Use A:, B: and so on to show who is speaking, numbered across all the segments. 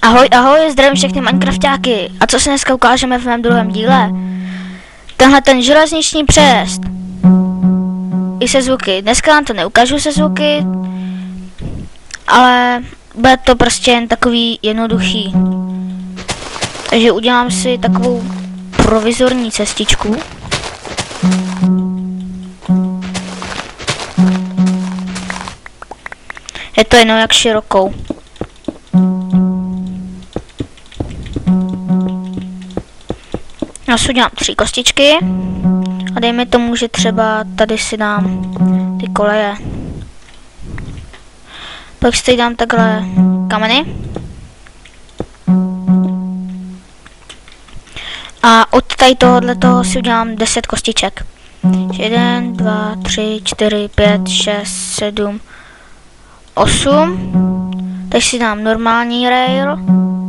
A: Ahoj, ahoj, zdravím všechny Minecraftáky. A co si dneska ukážeme v mém druhém díle? Tenhle ten železniční přejezd. I se zvuky. Dneska vám to neukážu se zvuky, ale bude to prostě jen takový jednoduchý. Takže udělám si takovou provizorní cestičku. Je to jenom jak širokou. Já si udělám 3 kostičky a dejme tomu, že třeba tady si dám ty koleje. Pak si tady dám takhle kameny. A od tady tohoto si udělám 10 kostiček. 1, 2, 3, 4, 5, 6, 7, 8. Teď si dám normální rail.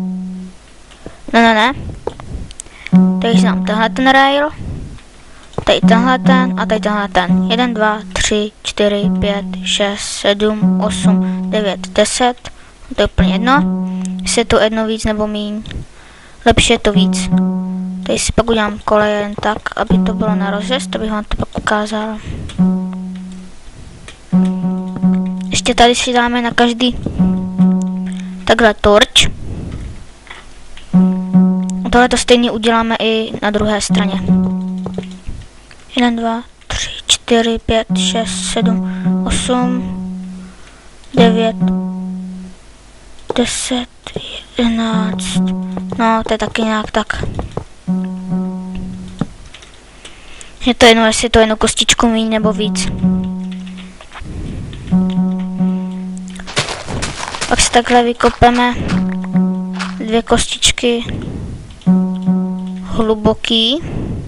A: Ne. Teď si dám tenhle ten rail. Tady tenhle ten a tady tenhle ten. 1, 2, 3, 4, 5, 6, 7, 8, 9, 10. To je úplně jedno. Jestli je to jedno víc nebo míň. Lepší je to víc. Tady si pak udělám koleje jen tak, aby to bylo na rozjezd, abych vám to pak ukázal. Ještě tady si dáme na každý takhle torč. Tohle to stejně uděláme i na druhé straně. 1, 2, 3, 4, 5, 6, 7, 8, 9, 10, 11. No, to je taky nějak tak. Je to jedno, jestli to jednu kostičku míň nebo víc. Pak si takhle vykopeme 2 kostičky hluboký.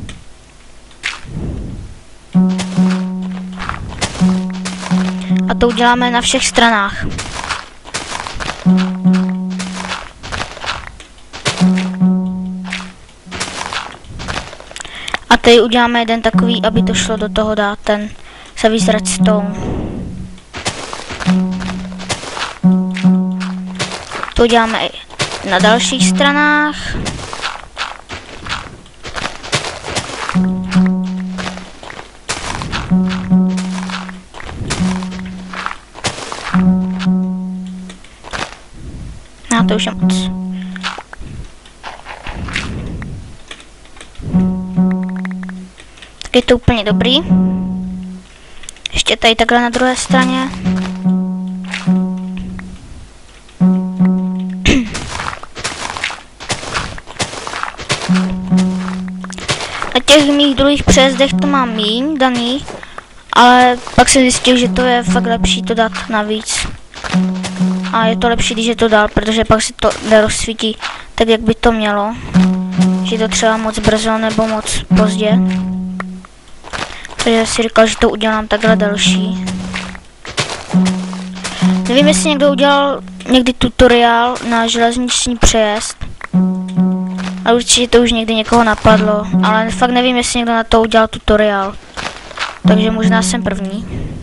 A: A to uděláme na všech stranách. A tady uděláme jeden takový, aby to šlo do toho dát ten service redstone. To uděláme i na dalších stranách. No, to už je moc. Tak je to úplně dobrý. Ještě tady takhle na druhé straně. Na těch mých druhých přejezdech to mám míň daný, ale pak jsem zjistil, že to je fakt lepší to dát navíc. A je to lepší, když je to dál, protože pak se to nerozsvítí tak, jak by to mělo. Že je to třeba moc brzo nebo moc pozdě. Takže si říkal, že to udělám takhle delší. Nevím, jestli někdo udělal někdy tutoriál na železniční přejezd. A určitě to už někdy někoho napadlo, ale fakt nevím, jestli někdo na to udělal tutoriál. Takže možná jsem první.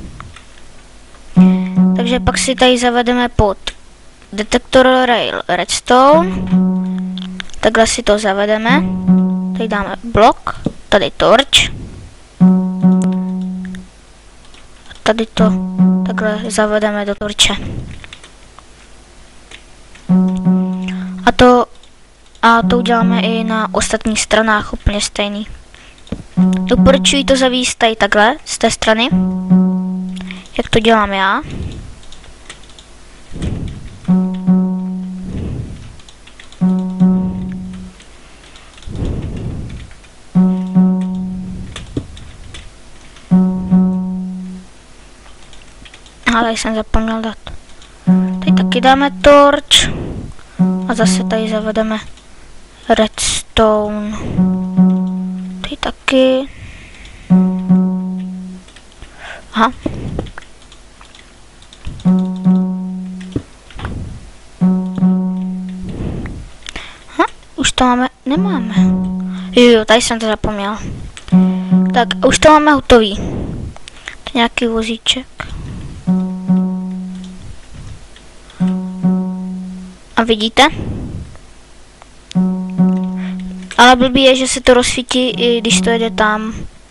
A: Takže pak si tady zavedeme pod detektor rail redstone. Takhle si to zavedeme. Tady dáme blok, tady torč. Tady to takhle zavedeme do torče. A to uděláme i na ostatních stranách úplně stejný. Doporučuji to zavíst tady takhle, z té strany, jak to dělám já. A tady jsem zapomněl dát. Tady taky dáme torč. A zase tady zavedeme redstone. Tady taky. Aha. Už to máme, nemáme. Jo, tady jsem to zapomněl. Tak, už to máme hotový. To je nějaký vozíček. A vidíte? Ale blbý je, že se to rozsvítí, i když to jede tam.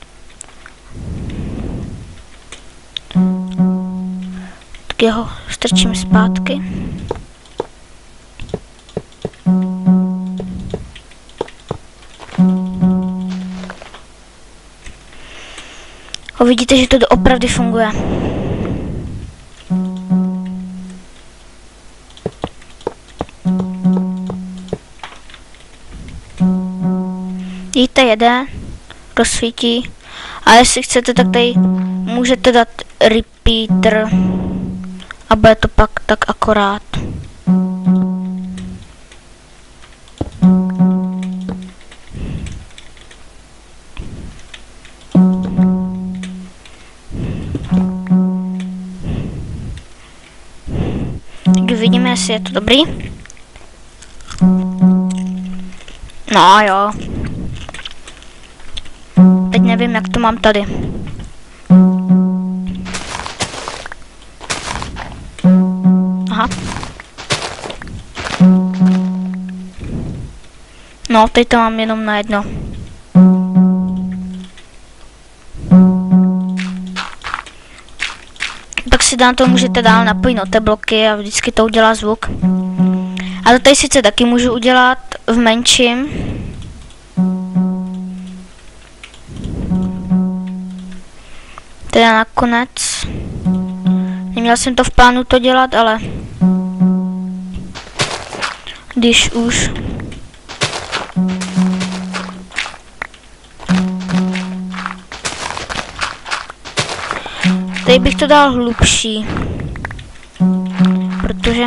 A: Tak jeho strčím zpátky. Vidíte, že to opravdu funguje. Vidíte, jede, rozsvítí. A jestli chcete, tak tady můžete dát repeater a bude to pak tak akorát. Tak vidíme, jestli je to dobrý. No jo. Teď nevím, jak to mám tady. Aha. No, teď to mám jenom na jedno. Pak si na to můžete dál napojit notebloky a vždycky to udělá zvuk. A to tady sice taky můžu udělat v menším. Teda nakonec. Neměl jsem to v plánu to dělat, ale když už. Tady bych to dal hlubší, protože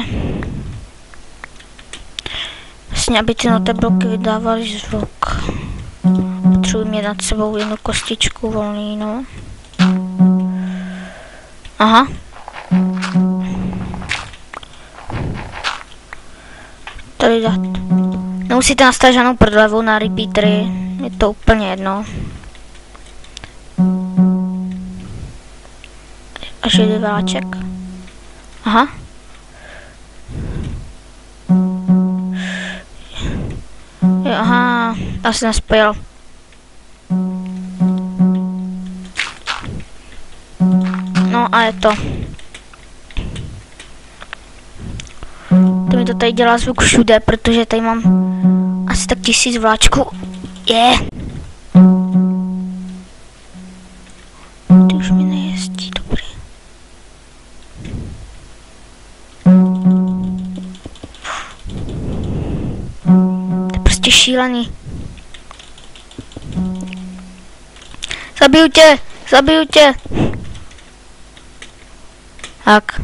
A: vlastně, aby ty notebloky vydávaly zvuk. Potřebuji mít nad sebou jednu kostičku volný, no. Aha. Tady dát. Nemusíte nastavit žádnou prodlevu na repeatery, je to úplně jedno. Až jde vláček. Aha. Jo, aha, asi nespojil. No a je to. To mi to tady dělá zvuk všude, protože tady mám asi tak 1000 vláčků. Je. Ty už mi nejezdí, dobrý. To je prostě šílený. Zabiju tě, zabiju tě. Tak.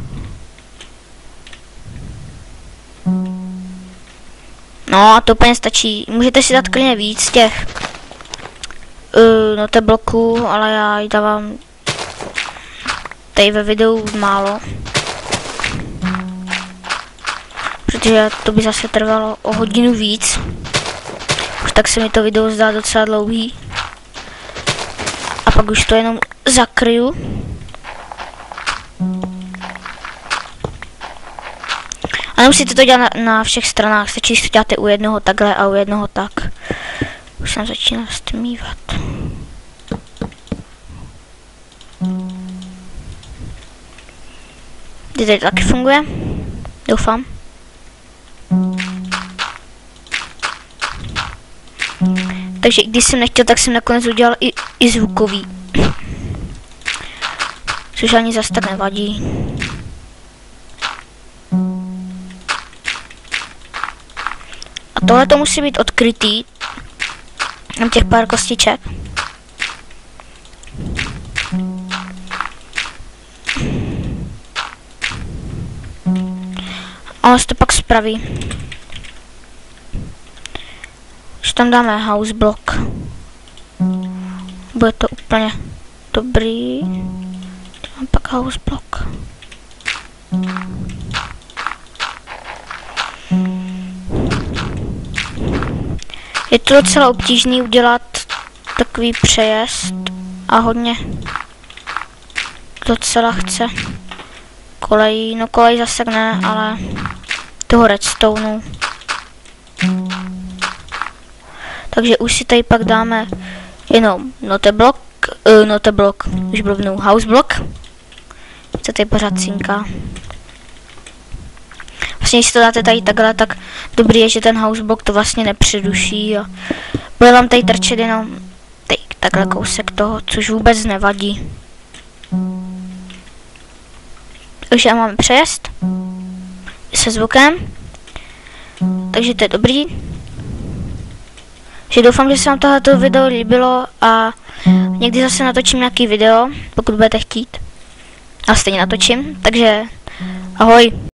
A: No a to úplně stačí. Můžete si dát klidně víc těch notebooků, ale já ji dávám tady ve videu málo. Protože to by zase trvalo o hodinu víc. Už tak se mi to video zdá docela dlouhý. A pak už to jenom zakryju. A nemusíte to dělat na všech stranách, stačí, když to děláte u jednoho takhle a u jednoho tak. Už jsem začínal stmívat. Teď to taky funguje? Doufám. Takže když jsem nechtěl, tak jsem nakonec udělal i zvukový. Což ani zas tak nevadí. A tohle to musí být odkrytý. Mám těch pár kostiček. A ono se to pak spraví. Když tam dáme house block, bude to úplně dobrý. Mám pak house block. Je to docela obtížný udělat takový přejezd a hodně docela chce kolejí. No kolej zase ne, ale toho redstone. Takže už si tady pak dáme jenom noteblock, už blbnou, houseblock. Co tady pořád cinká. Vlastně, když si to dáte tady takhle, tak dobrý je, že ten houseblock to vlastně nepřeruší a bude vám tady trčet jenom tady takhle kousek toho, což vůbec nevadí. Takže máme přejezd se zvukem, takže to je dobrý. Takže doufám, že se vám tohleto video líbilo a někdy zase natočím nějaký video, pokud budete chtít. A stejně natočím, takže ahoj.